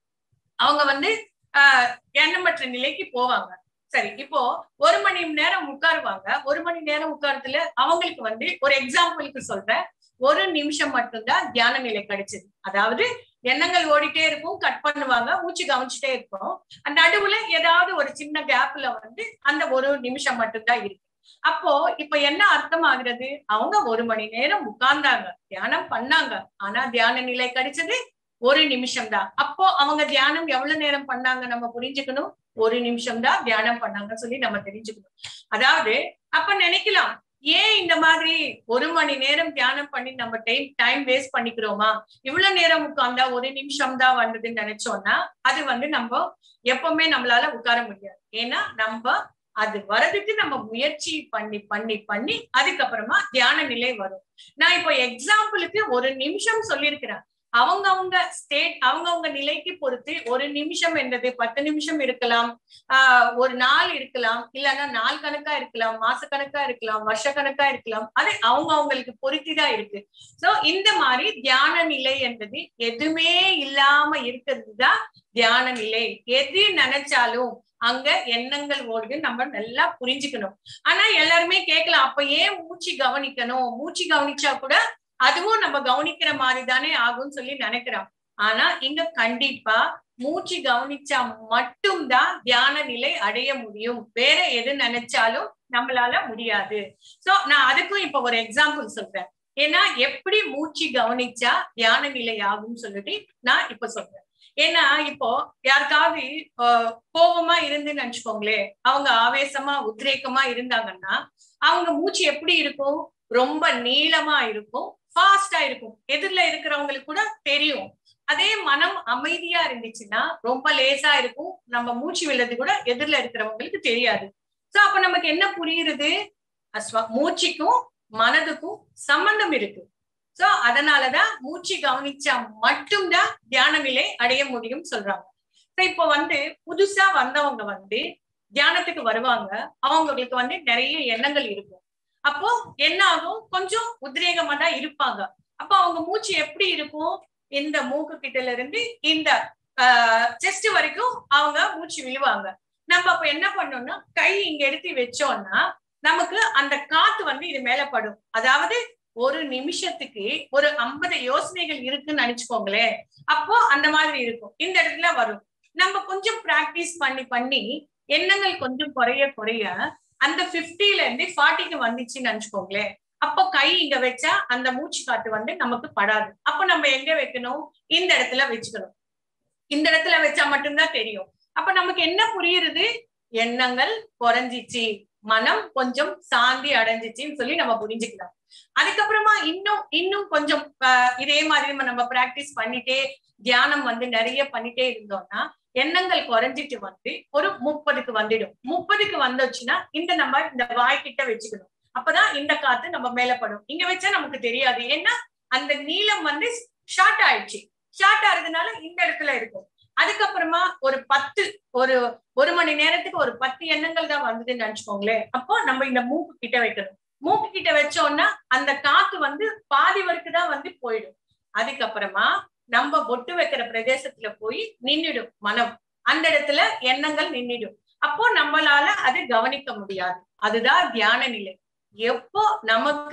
அவங்க எண்ணமற்ற நிலைக்கு போவாங்க. சரி, இப்போ 1 மணி நேரம் உட்காருவாங்க. 1 மணி நேரம் உட்காரத்துல அவங்களுக்கு ஒரு எக்ஸாம்பிளுக்கு சொல்றேன், 1 நிமிஷம் மட்டும்தான் தியான நிலை கிடைச்சது. அதாவது எண்ணங்கள் ஓடிட்டே இருக்கும், கட் பண்ணுவாங்க, மூச்சு கவனிச்சுட்டே இருக்கும். அந்த நடுவுல ஏதாவது ஒரு சின்ன கேப்ல அந்த 1 நிமிஷம் மட்டும்தான் இருக்கு. அப்போ இப்ப என்ன அர்த்தம் ஆகுறது, அவங்க 1 மணி நேரம் உட்கார்ந்தாங்க, தியானம் பண்ணாங்க. ஆனா தியான நிலை கிடைச்சது 1 நிமிஷம் தான். அப்போ அவங்க தியானம் எவ்வளவு நேரம் பண்ணாங்க நம்ம புரிஞ்சுக்கணும், 1 நிமிஷம் தான் தியானம் பண்ணாங்கன்னு சொல்லி நம்ம தெரிஞ்சுக்கணும். அதாவது அப்ப நினைக்கலாம், ஏன் இந்த மாதிரி 1 மணி நேரம் தியானம் பண்ணி நம்ம டைம் வேஸ்ட் பண்ணிக்கிறோமா, இவ்வளவு நேரம் உட்கார்ந்தா 1 நிமிஷம் தான் வந்ததுன்னு நினைச்சோம்னா அது நம்ம எப்பவுமே நம்மளால உட்கார முடியாது. ஏன்னா நம்ம அது வரதுக்கு நம்ம முயற்சி பண்ணி பண்ணி பண்ணி அதுக்கப்புறமா தியான நிலை வரும். நான் இப்போ எக்ஸாம்பிளுக்கு 1 நிமிஷம் சொல்லியிருக்கிறேன். அவங்கவுங்க ஸ்டேட், அவங்கவுங்க நிலைக்கு பொறுத்து 1 நிமிஷம் என்றது 10 நிமிஷம் இருக்கலாம், ஒரு நாள் இருக்கலாம், இல்லைன்னா நாள் கணக்கா இருக்கலாம், மாச கணக்கா இருக்கலாம், வருஷ கணக்கா இருக்கலாம். அது அவங்களுக்கு பொறுத்துதான் இருக்கு. சோ இந்த மாதிரி தியான நிலை என்றது எதுவுமே இல்லாம இருக்கிறது தான் தியான நிலை. எது நினைச்சாலும் அங்க எண்ணங்கள் ஓடுது, நம்ம நல்லா புரிஞ்சுக்கணும். ஆனா எல்லாருமே கேட்கலாம், அப்ப ஏன் மூச்சு கவனிக்கணும், மூச்சு கவனிச்சா கூட அதுவும் நம்ம கவனிக்கிற மாதிரி தானே ஆகும்னு சொல்லி நினைக்கிறோம். ஆனா இங்க கண்டிப்பா மூச்சு கவனிச்சா மட்டும்தான் தியான நிலை அடைய முடியும். வேற எது நினைச்சாலும் நம்மளால முடியாது. சோ நான் அதுக்கும் இப்ப ஒரு எக்ஸாம்பிள் சொல்றேன். ஏன்னா எப்படி மூச்சு கவனிச்சா தியான நிலை ஆகும்னு சொல்லிட்டு நான் இப்ப சொல்றேன். ஏன்னா இப்போ யாருக்காவது கோபமா இருந்து நினைச்சுக்கோங்களே, அவங்க ஆவேசமா உத்ரேகமா இருந்தாங்கன்னா அவங்க மூச்சு எப்படி இருக்கும், ரொம்ப நீளமா இருக்கும், ஃபாஸ்டா இருக்கும். எதிரில இருக்கிறவங்களுக்கு கூட தெரியும். அதே மனம் அமைதியா இருந்துச்சுன்னா ரொம்ப லேசா இருக்கும், நம்ம மூச்சு விடுறது கூட எதிரில இருக்கிறவங்களுக்கு தெரியாது. சோ அப்ப நமக்கு என்ன புரியுறது, மூச்சுக்கும் மனதுக்கும் சம்பந்தம் இருக்கு. சோ அதனாலதான் மூச்சு கவனிச்சா மட்டும்தான் தியான நிலை அடைய முடியும் சொல்றாங்க. இப்போ புதுசா வந்தவங்க தியானத்துக்கு வருவாங்க. அவங்களுக்கு நிறைய எண்ணங்கள் இருக்கும். அப்போ என்ன ஆகும், கொஞ்சம் உத்ரேகமா தான் இருப்பாங்க. அப்ப அவங்க மூச்சு எப்படி இருக்கும், இந்த மூக்கு கிட்டல இருந்து இந்த செஸ்ட் வரைக்கும் அவங்க மூச்சு விழுவாங்க. நம்ம அப்ப என்ன பண்ணோம்னா கை இங்க எடுத்து வச்சோம்னா நமக்கு அந்த காத்து இது மேல படும். அதாவது 1 நிமிஷத்துக்கு ஒரு 50 யோசனைகள் இருக்குன்னு நினைச்சுக்கோங்களேன். அப்போ அந்த மாதிரி இருக்கும், இந்த இடத்துல வரும். நம்ம கொஞ்சம் பிராக்டிஸ் பண்ணி பண்ணி எண்ணங்கள் கொஞ்சம் குறைய குறைய அந்த 50ல இருந்து 40க்கு வந்துச்சுன்னு நினைச்சுக்கோங்களேன். அப்போ கை இங்க வச்சா அந்த மூச்சு காத்து நமக்கு படாது. அப்ப நம்ம எங்க வைக்கணும், இந்த இடத்துல வச்சுக்கணும். இந்த இடத்துல வச்சா மட்டும்தான் தெரியும். அப்ப நமக்கு என்ன புரியுறது, எண்ணங்கள் குறைஞ்சிச்சு, மனம் கொஞ்சம் சாந்தி அடைஞ்சிச்சுன்னு சொல்லி நம்ம புரிஞ்சுக்கலாம். அதுக்கப்புறமா இன்னும் கொஞ்சம் இதே மாதிரி நம்ம பிராக்டிஸ் பண்ணிட்டே தியானம் நிறைய பண்ணிட்டே இருந்தோம்னா எண்ணங்கள் குறைஞ்சிட்டு ஒரு 30க்கு வந்துடும். 30க்கு வந்துச்சுன்னா நம்ம இந்த வாய்க்கிட்ட வச்சுக்கணும். அப்பதான் இந்த காத்து நம்ம மேல படும். இங்க வச்சா நமக்கு தெரியாது, ஏன்னா அந்த நீளம் ஷார்ட் ஆயிடுச்சு. ஷார்ட் ஆகுறதுனால இந்த இடத்துல இருக்கும். அதுக்கப்புறமா ஒரு மணி நேரத்துக்கு ஒரு 10 எண்ணங்கள் தான் வந்ததுன்னு நினைச்சுக்கோங்களேன். அப்போ நம்ம இந்த மூக்கு கிட்ட வைக்கணும். மூக்கு கிட்ட வச்சோம்னா அந்த காத்து பாதி வரைக்கும் தான் போயிடும். அதுக்கப்புறமா நம்ம பொட்டு வைக்கிற பிரதேசத்துல போய் நின்னுடும் மனம். அந்த இடத்துல எண்ணங்கள் நின்னுடும். அப்போ நம்மளால அது கவனிக்க முடியாது. அதுதான் தியான நிலை. எப்போ நமக்கு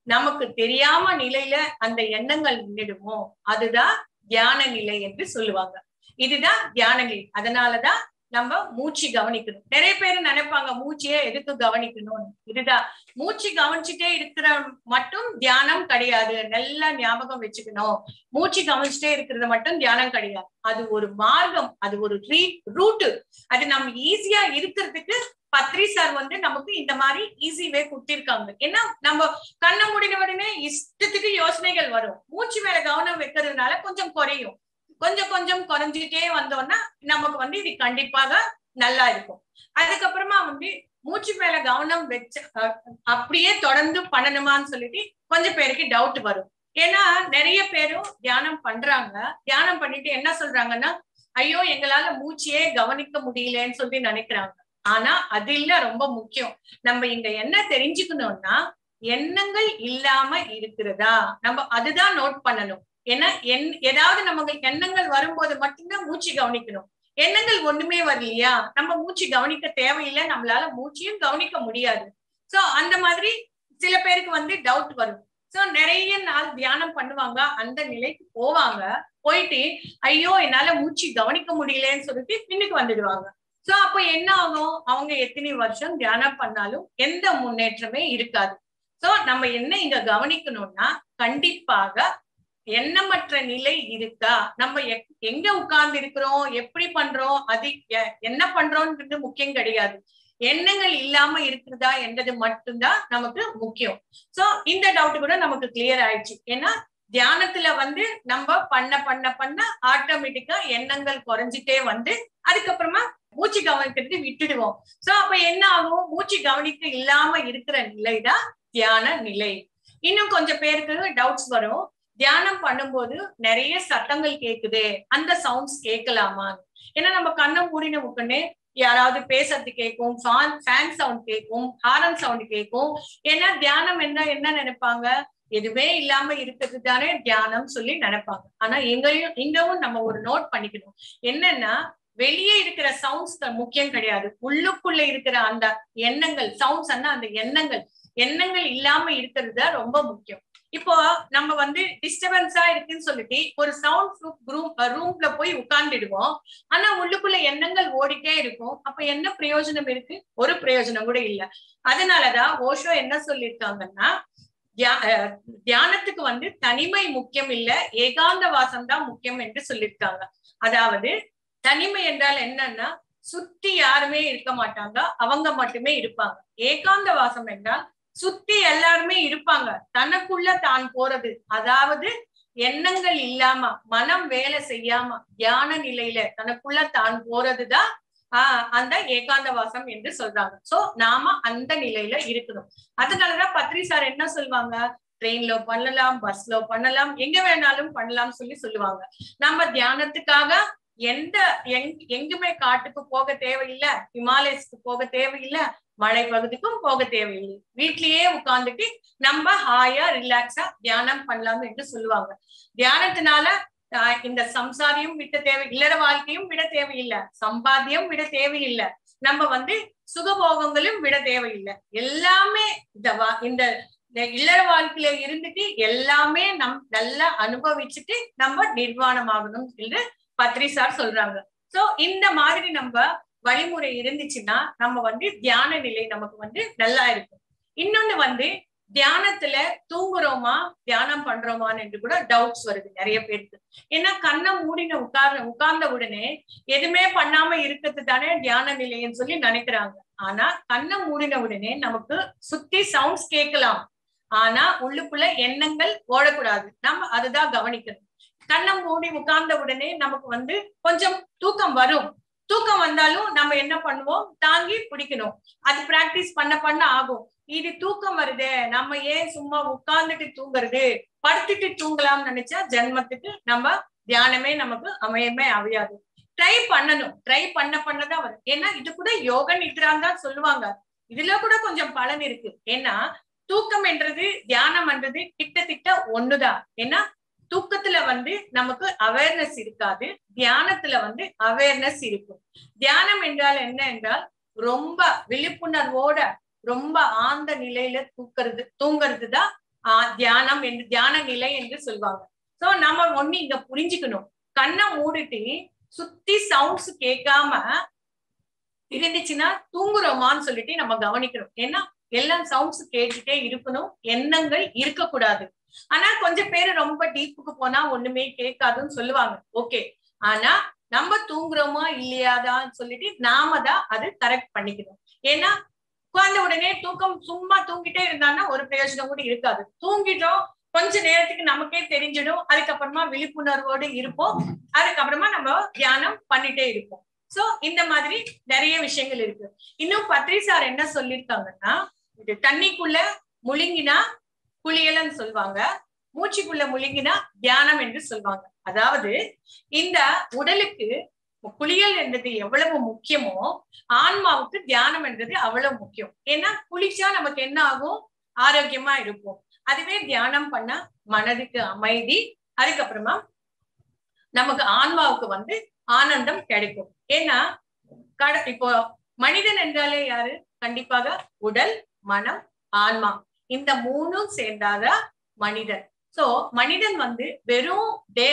நமக்கு தெரியாம நிலையில அந்த எண்ணங்கள் நின்றுடுமோ அதுதான் தியான நிலை என்று சொல்லுவாங்க. இதுதான் தியான நிலை. அதனாலதான் நம்ம மூச்சு கவனிக்கணும். நிறைய பேர் நினைப்பாங்க மூச்சையே எதுக்கு கவனிக்கணும். இதுதான் மூச்சு கவனிச்சுட்டே இருக்கிற மட்டும் தியானம் கிடையாது. நல்லா ஞாபகம் வச்சுக்கணும். மூச்சு கவனிச்சுட்டே இருக்கிறது மட்டும் தியானம் கிடையாது. அது ஒரு மார்க்கம், அது ஒரு ரூட்டு. அது நம்ம ஈஸியா இருக்கிறதுக்கு பத்ரி சார் நமக்கு இந்த மாதிரி ஈஸி வே கொடுத்திருக்காங்க. ஏன்னா நம்ம கண்ணை மூடின உடனே இஷ்டத்துக்கு யோசனைகள் வரும். மூச்சு மேல கவனம் வைக்கிறதுனால கொஞ்சம் குறையும். கொஞ்சம் கொஞ்சம் குறைஞ்சிட்டே வந்தோம்னா நமக்கு இது கண்டிப்பாக நல்லா இருக்கும். அதுக்கப்புறமா மூச்சு மேல கவனம் வச்ச அப்படியே தொடர்ந்து பண்ணணுமான்னு சொல்லிட்டு கொஞ்சம் பேருக்கு டவுட் வரும். ஏன்னா நிறைய பேரும் தியானம் பண்றாங்க. தியானம் பண்ணிட்டு என்ன சொல்றாங்கன்னா, ஐயோ எங்களால மூச்சையே கவனிக்க முடியலன்னு சொல்லி நினைக்கிறாங்க. ஆனா அது இல்ல ரொம்ப முக்கியம். நம்ம இங்க என்ன தெரிஞ்சுக்கணும்னா, எண்ணங்கள் இல்லாம இருக்கிறதா நம்ம அதுதான் நோட் பண்ணணும். ஏன்னா ஏதாவது நமக்கு எண்ணங்கள் வரும்போது மட்டும்தான் மூச்சு கவனிக்கணும். எண்ணங்கள் ஒண்ணுமே வரலையா நம்ம மூச்சு கவனிக்க தேவையில்லை. நம்மளால மூச்சையும் கவனிக்க முடியாது. சோ அந்த மாதிரி சில பேருக்கு டவுட் வரும். சோ நிறைய நாள் தியானம் பண்ணுவாங்க, அந்த நிலைக்கு போவாங்க. போயிட்டு ஐயோ என்னால மூச்சு கவனிக்க முடியலன்னு சொல்லிட்டு பின்னுக்கு வந்துடுவாங்க. சோ அப்ப என்ன ஆகும், அவங்க எத்தனை வருஷம் தியானம் பண்ணாலும் எந்த முன்னேற்றமே இருக்காது. சோ நம்ம என்ன இங்க கவனிக்கணும்னா, கண்டிப்பாக எண்ணமற்ற நிலை இருக்கா, நம்ம எங்க உட்கார்ந்து இருக்கிறோம், எப்படி பண்றோம், அது என்ன பண்றோம்ன்றது முக்கியம் கிடையாது. எண்ணங்கள் இல்லாம இருக்கிறதா என்றது மட்டும்தான் நமக்கு முக்கியம். சோ இந்த டவுட் கூட நமக்கு கிளியர் ஆயிடுச்சு. ஏன்னா தியானத்துல நம்ம பண்ண பண்ண பண்ண ஆட்டோமேட்டிக்கா எண்ணங்கள் குறைஞ்சிட்டே அதுக்கப்புறமா மூச்சு கவனிக்கிறது விட்டுடுவோம். சோ அப்ப என்ன ஆகும், மூச்சு கவனிக்க இல்லாம இருக்கிற நிலைதான் தியான நிலை. இன்னும் கொஞ்சம் பேருக்கு டவுட்ஸ் வரும். தியானம் பண்ணும்போது நிறைய சத்தங்கள் கேக்குது, அந்த சவுண்ட்ஸ் கேட்கலாமா? ஏன்னா நம்ம கண்ணை மூடின உடனே யாராவது பேசுறது கேட்கும், ஃபேன் சவுண்ட் கேட்கும், ஹாரன் சவுண்ட் கேட்கும். ஏன்னா தியானம் என்ன நினைப்பாங்க, எதுவுமே இல்லாம இருக்கிறது தானே தியானம் சொல்லி நினைப்பாங்க. ஆனா இங்கவும் நம்ம ஒரு நோட் பண்ணிக்கணும். என்னன்னா வெளியே இருக்கிற சவுண்ட்ஸ் முக்கியம் கிடையாது. உள்ளுக்குள்ள இருக்கிற அந்த எண்ணங்கள், சவுண்ட்ஸ் அந்த எண்ணங்கள் இல்லாம இருக்கிறது தான் ரொம்ப முக்கியம். இப்போ நம்ம டிஸ்டர்பன்ஸா இருக்குன்னு சொல்லிட்டு ஒரு சவுண்ட் ரூம்ல போய் உட்கார்ந்துடுவோம். ஆனா உள்ளுக்குள்ள எண்ணங்கள் ஓடிட்டே இருக்கும். அப்ப என்ன பிரயோஜனம் இருக்கு? ஒரு பிரயோஜனம் கூட இல்ல. அதனாலதான் ஓஷோ என்ன சொல்லியிருக்காங்கன்னா, தியானத்துக்கு தனிமை முக்கியம் இல்ல, ஏகாந்த வாசம் தான் முக்கியம் என்று சொல்லியிருக்காங்க. அதாவது தனிமை என்றால் என்னன்னா, சுத்தி யாருமே இருக்க மாட்டாங்க, அவங்க மட்டுமே இருப்பாங்க. ஏகாந்த வாசம் என்றால் சுத்தி எல்லாருமே இருப்பாங்க, தனக்குள்ள தான் போறது. அதாவது எண்ணங்கள் இல்லாம, மனம் வேலை செய்யாம தியான நிலையில தனக்குள்ள தான் போறதுதான் அந்த ஏகாந்த வாசம் என்று சொல்றாங்க. சோ நாம அந்த நிலையில இருக்கணும். அதனாலதான் பத்ரி சார் என்ன சொல்லுவாங்க, ட்ரெயின்ல பண்ணலாம், பஸ்ல பண்ணலாம், எங்க வேணாலும் பண்ணலாம் சொல்லுவாங்க. நம்ம தியானத்துக்காக எங்குமே காட்டுக்கு போக தேவையில்லை, ஹிமாலயஸ்க்கு போக தேவையில்லை, மழை பகுதிக்கும் போக தேவையில்லை. வீட்லயே உட்கார்ந்துட்டு நம்ம ஹாயா ரிலாக்ஸா தியானம் பண்ணலாம் என்று சொல்லுவாங்க. தியானத்தினால இந்த சம்சாரியும் விட தேவை, இல்லற வாழ்க்கையும் விட தேவையில்லை, சம்பாத்தியம் விட தேவையில்லை, நம்ம சுகபோகங்களும் விட தேவையில்லை. எல்லாமே இந்த இல்லற வாழ்க்கையில இருந்துட்டு எல்லாமே நல்லா அனுபவிச்சுட்டு நம்ம நிர்வாணம் ஆகணும் என்று பத்ரி சார் சொல்றாங்க. சோ இந்த மாதிரி நம்ம வழிமுறை இருந்துச்சுன்னா நம்ம தியான நிலை நமக்கு நல்லா இருக்கும். இன்னொன்னு தியானத்துல தூங்குறோமா தியானம் பண்றோமான்னு என்று கூட டவுட்ஸ் வருது நிறைய பேருக்கு. ஏன்னா கண்ணை மூடின உட்கார்ந்த உடனே எதுவுமே பண்ணாம இருக்கிறது தானே தியான நிலைன்னு சொல்லி நினைக்கிறாங்க. ஆனா கண்ணை மூடின உடனே நமக்கு சுத்தி சவுண்ட்ஸ் கேட்கலாம், ஆனா உள்ளுக்குள்ள எண்ணங்கள் ஓடக்கூடாது. நம்ம அதுதான் கவனிக்கணும். கண்ணை மூடி உட்கார்ந்த உடனே நமக்கு கொஞ்சம் தூக்கம் வரும். தூக்கம் வந்தாலும் நம்ம என்ன பண்ணுவோம், தாங்கி பிடிக்கணும். அது பிராக்டிஸ் பண்ண பண்ண ஆகும். இது தூக்கம் வருது, நம்ம ஏன் சும்மா உட்கார்ந்துட்டு தூங்குறது, படுத்துட்டு தூங்கலாம்னு நினைச்சா ஜென்மத்துக்கு நம்ம தியானமே நமக்கு அமையாது. ட்ரை பண்ணணும். ட்ரை பண்ணதான் வரும். ஏன்னா இது கூட யோக நித்ரான்னு தான் சொல்லுவாங்க. இதுல கூட கொஞ்சம் பலன் இருக்கு. ஏன்னா தூக்கம் என்றது தியானம் என்றது கிட்டத்தட்ட ஒண்ணுதான். ஏன்னா தூக்கத்துல நமக்கு அவேர்னஸ் இருக்காது, தியானத்துல அவேர்னஸ் இருக்கும். தியானம் என்றால் என்ன என்றால் ரொம்ப விழிப்புணர்வோட ரொம்ப ஆழ்ந்த நிலையில தூங்குறதுதான் தியானம் என்று தியான நிலை என்று சொல்லுவாங்க. சோ நம்ம ஒண்ணு இங்க புரிஞ்சுக்கணும், கண்ணை மூடிட்டு சுத்தி சவுண்ட்ஸ் கேட்காம இருந்துச்சுன்னா தூங்குறோமான்னு சொல்லிட்டு நம்ம கவனிக்கணும். ஏன்னா எல்லாம் சவுண்ட்ஸ் கேட்டுட்டே இருக்கணும், எண்ணங்கள் இருக்கக்கூடாது. ஆனா கொஞ்சம் பேரு ரொம்ப டீப்புக்கு போனா ஒண்ணுமே கேட்காதுன்னு சொல்லுவாங்க, ஓகே. ஆனா நம்ம தூங்குறோமா இல்லையாதான்னு சொல்லிட்டு நாம தான் அது கரெக்ட் பண்ணிக்கணும். ஏன்னா உட்கார்ந்த உடனே தூக்கம் சும்மா தூங்கிட்டே இருந்தான்னா ஒரு பிரயோஜனம் கூட இருக்காது. தூங்கிட்டோம் கொஞ்ச நேரத்துக்கு நமக்கே தெரிஞ்சிடும், அதுக்கப்புறமா விழிப்புணர்வோடு இருப்போம், அதுக்கப்புறமா நம்ம தியானம் பண்ணிட்டே இருப்போம். சோ இந்த மாதிரி நிறைய விஷயங்கள் இருக்கு. இன்னும் பத்ரி சார் என்ன சொல்லியிருக்காங்கன்னா, இது தண்ணிக்குள்ள முழுங்கினா குளியல்னு சொல்லுவாங்க, மூச்சுக்குள்ள முழுங்கினா தியானம் என்று சொல்லுவாங்க. அதாவது இந்த உடலுக்கு குளியல் என்றது எவ்வளவு முக்கியமோ ஆன்மாவுக்கு தியானம் என்றது அவ்வளவு முக்கியம். ஏன்னா குளிச்சா நமக்கு என்ன ஆகும், ஆரோக்கியமா இருப்போம். அதுவே தியானம் பண்ணா மனதுக்கு அமைதி, அதுக்கப்புறமா நமக்கு ஆன்மாவுக்கு வந்து ஆனந்தம் கிடைக்கும். ஏன்னா இப்போ மனிதன் என்றாலே யாரு, கண்டிப்பாக உடல், மனம், ஆன்மா, இந்த மூணும் சேர்ந்தாதான் மனிதன். சோ மனிதன் வந்து வெறும்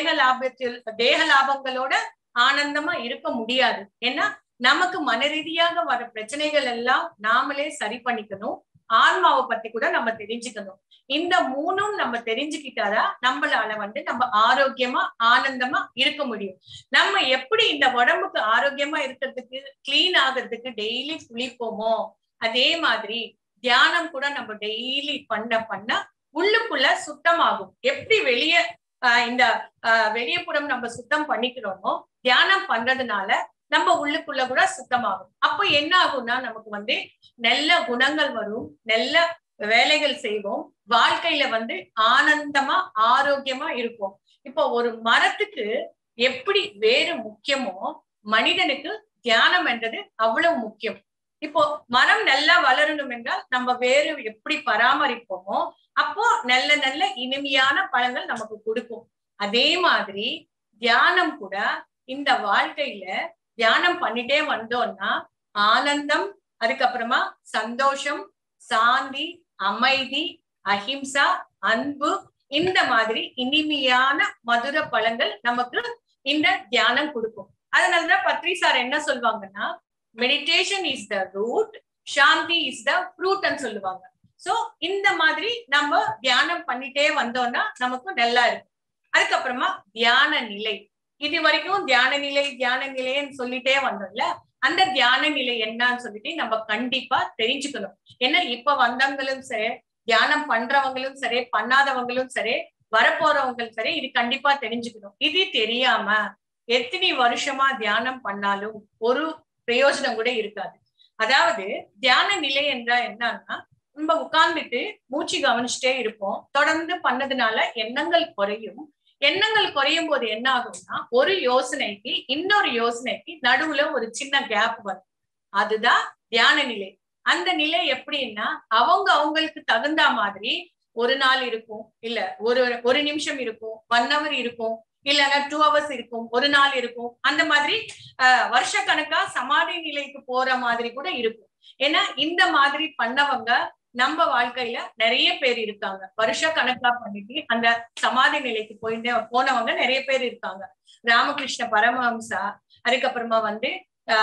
தேக லாபங்களோட ஆனந்தமா இருக்க முடியாது. ஏன்னா நமக்கு மன ரீதியாக வர பிரச்சனைகள் எல்லாம் நாமளே சரி பண்ணிக்கணும், ஆன்மாவை பத்தி கூட நம்ம தெரிஞ்சுக்கணும். இந்த மூணும் நம்ம தெரிஞ்சுக்கிட்டாதான் நம்மளால வந்து நம்ம ஆரோக்கியமா ஆனந்தமா இருக்க முடியும். நம்ம எப்படி இந்த உடம்புக்கு ஆரோக்கியமா இருக்கிறதுக்கு, கிளீன் ஆகிறதுக்கு டெய்லி குளிப்போமோ அதே மாதிரி தியானம் கூட நம்ம டெய்லி பண்ண உள்ளுக்குள்ள சுத்தமாகும். எப்படி வெளியே இந்த வெளியப்புறம் நம்ம சுத்தம் பண்ணிக்கிறோமோ தியானம் பண்றதுனால நம்ம உள்ளுக்குள்ள கூட சுத்தமாகும். அப்போ என்ன ஆகும்னா நமக்கு வந்து நல்ல குணங்கள் வரும், நல்ல வேலைகள் செய்வோம், வாழ்க்கையில வந்து ஆனந்தமா ஆரோக்கியமா இருப்போம். இப்போ ஒரு மரத்துக்கு எப்படி வேறு முக்கியமோ மனிதனுக்கு தியானம் என்றது அவ்வளவு முக்கியம். இப்போ மரம் நல்லா வளரணும் என்றால் நம்ம வேறு எப்படி பராமரிப்போமோ அப்போ நல்ல நல்ல இனிமையான பழங்கள் நமக்கு கொடுக்கும். அதே மாதிரி தியானம் கூட இந்த வாழ்க்கையில தியானம் பண்ணிட்டே வந்தோம்னா ஆனந்தம், அதுக்கப்புறமா சந்தோஷம், சாந்தி, அமைதி, அஹிம்சா, அன்பு, இந்த மாதிரி இனிமையான மதுர பழங்கள் நமக்கு இந்த தியானம் கொடுக்கும். அதனாலதான் பத்ரி சார் என்ன சொல்லுவாங்கன்னா, meditation is the root, shanti is the fruit சொல்லுவாங்க. சோ இந்த மாதிரி நம்ம தியானம் பண்ணிட்டே வந்தோம்னா நமக்கு நல்லா இருக்கும். அதுக்கப்புறமா தியான நிலை, இது வரைக்கும் தியான நிலைன்னு சொல்லிட்டே வந்தோம்ல, அந்த தியான நிலை என்னன்னு சொல்லிட்டு நம்ம கண்டிப்பா தெரிஞ்சுக்கணும். ஏன்னா இப்ப வந்தவங்களும் சரி, தியானம் பண்றவங்களும் சரி, பண்ணாதவங்களும் சரி, வரப்போறவங்களும் சரி, இது கண்டிப்பா தெரிஞ்சுக்கணும். இது தெரியாம எத்தனை வருஷமா தியானம் பண்ணாலும் ஒரு பிரயோஜனம் கூட இருக்காது. அதாவது தியான நிலை என்றா என்னன்னா, நம்ம உட்கார்ந்துட்டு மூச்சு கவனிச்சுட்டே இருப்போம், தொடர்ந்து பண்ணதுனால எண்ணங்கள் குறையும். எண்ணங்கள் குறையும் போது என்ன ஆகும்னா ஒரு யோசனைக்கு இன்னொரு யோசனைக்கு நடுவுல ஒரு சின்ன கேப் வரும், அதுதான் தியான நிலை. அந்த நிலை எப்படின்னா அவங்களுக்கு தகுந்த மாதிரி ஒரு நாள் இருக்கும், இல்ல ஒரு நிமிஷம் இருக்கும், 1 hour இருக்கும், இல்லைன்னா 2 hours இருக்கும், ஒரு நாள் இருக்கும். அந்த மாதிரி வருஷ கணக்கா சமாதி நிலைக்கு போற மாதிரி கூட இருக்கும். ஏன்னா இந்த மாதிரி பண்ணவங்க நம்ம வாழ்க்கையில நிறைய பேர் இருக்காங்க. வருஷ கணக்கா பண்ணிட்டு அந்த சமாதி நிலைக்கு போனவங்க நிறைய பேர் இருக்காங்க. ராமகிருஷ்ண பரமஹம்சா, அதுக்கப்புறமா வந்து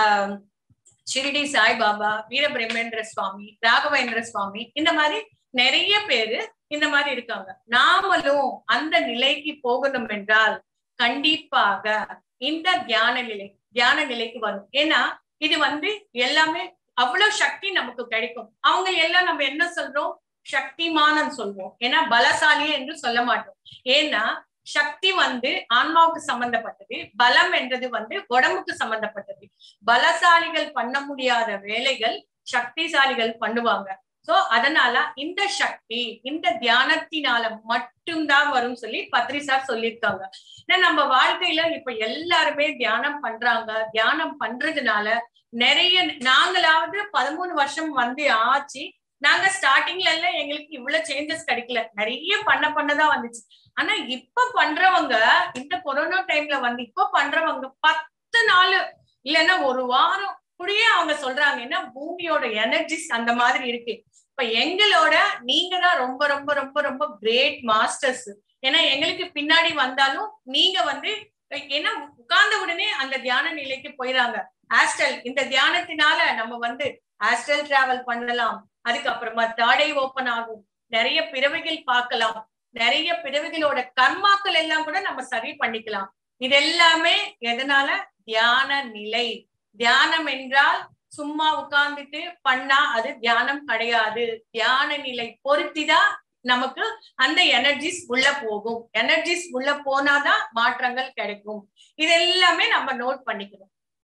ஷிரடி சாய்பாபா, வீரபிரம்மேந்திர சுவாமி, ராகவேந்திர சுவாமி, இந்த மாதிரி நிறைய பேரு இந்த மாதிரி இருக்காங்க. நாமளும் அந்த நிலைக்கு போகணும் என்றால் கண்டிப்பாக இந்த தியான நிலைக்கு வரும். ஏன்னா இது வந்து எல்லாமே அவ்வளவு சக்தி நமக்கு கிடைக்கும். அவங்க எல்லாம் நம்ம என்ன சொல்றோம், சக்திமானன்னு சொல்வோம். ஏன்னா பலசாலி என்று சொல்ல மாட்டோம். ஏன்னா சக்தி வந்து ஆன்மாவுக்கு சம்பந்தப்பட்டது, பலம் என்றது வந்து உடம்புக்கு சம்பந்தப்பட்டது. பலசாலிகள் பண்ண முடியாத வேலைகள் சக்திசாலிகள் பண்ணுவாங்க. சோ அதனால இந்த சக்தி இந்த தியானத்தினால மட்டும்தான் வரும் சொல்லி பத்ரி சார் சொல்லியிருக்காங்க. நம்ம வாழ்க்கையில இப்ப எல்லாருமே தியானம் பண்றாங்க. தியானம் பண்றதுனால நிறைய, நாங்களாவது 13 வருஷம் வந்து ஆச்சு, நாங்க ஸ்டார்டிங்ல எல்லாம் எங்களுக்கு இவ்வளவு சேஞ்சஸ் கிடைக்கல, நிறைய பண்ணதான் வந்துச்சு. ஆனா இப்ப பண்றவங்க இந்த கொரோனா டைம்ல வந்து இப்ப பண்றவங்க 10 நாள் இல்லைன்னா ஒரு வாரம் கூடயே அவங்க சொல்றாங்க. ஏன்னா பூமியோட எனர்ஜிஸ் அந்த மாதிரி இருக்கு. இப்ப எங்களோட நீங்க தான் ரொம்ப ரொம்ப ரொம்ப ரொம்ப கிரேட் மாஸ்டர்ஸ். ஏன்னா எங்களுக்கு பின்னாடி வந்தாலும் நீங்க வந்து ஏன்னா உட்கார்ந்த உடனே அந்த தியான நிலைக்கு போயிடாங்க. ஆஸ்ட்ரல் இந்த தியானத்தினால நம்ம வந்து ஆஸ்ட்ரல் டிராவல் பண்ணலாம். அதுக்கப்புறமா தாடை ஓபன் ஆகும், நிறைய பிறவைகள் பார்க்கலாம், நிறைய பிறவைகளோட கர்மாக்கள் எல்லாம் கூட நம்ம சரி பண்ணிக்கலாம். இது எல்லாமே எதனால? தியான நிலை. தியானம் என்றால் சும்மா உட்கார்ந்துட்டு பண்ணா அது தியானம் கிடையாது. தியான நிலை பொருத்திதான் நமக்கு அந்த எனர்ஜிஸ் உள்ள போகும். எனர்ஜிஸ் உள்ள போனாதான் மாற்றங்கள் கிடைக்கும். இது எல்லாமே நம்ம நோட் பண்ணிக்கணும்.